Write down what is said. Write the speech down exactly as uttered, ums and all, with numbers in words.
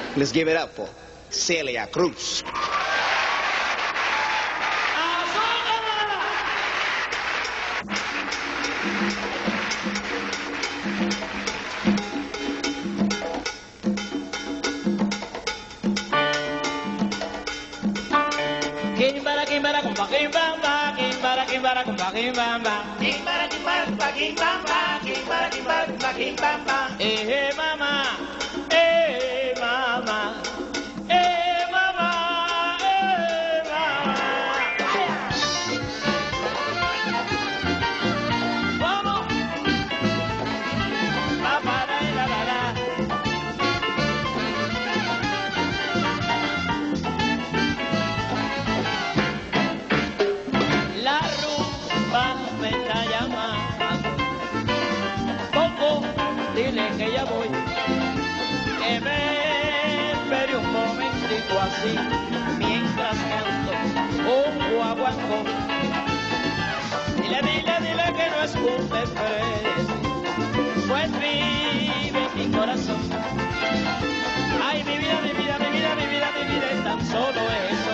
Let's give it up for Celia Cruz. Quimbara, quimbara, compa, quimbamba, quimbara, quimbara, compa, quimbamba, quimbara, quimbara, compa, quimbamba, quimbara, quimbara, compa, quimbamba. Eh, mamá, eh, mamá, eh, mamá, eh, mamá. Vamos. Pa, pa, la, la, la, la. La rumba me está llamando, poco, dile que ya voy, que me espere un momentito así, mientras canto un guaguancó. Dile, dile, dile que no escupe preso, pues vive mi corazón. Ay, mi vida, mi vida, mi vida, mi vida, mi vida es tan solo eso.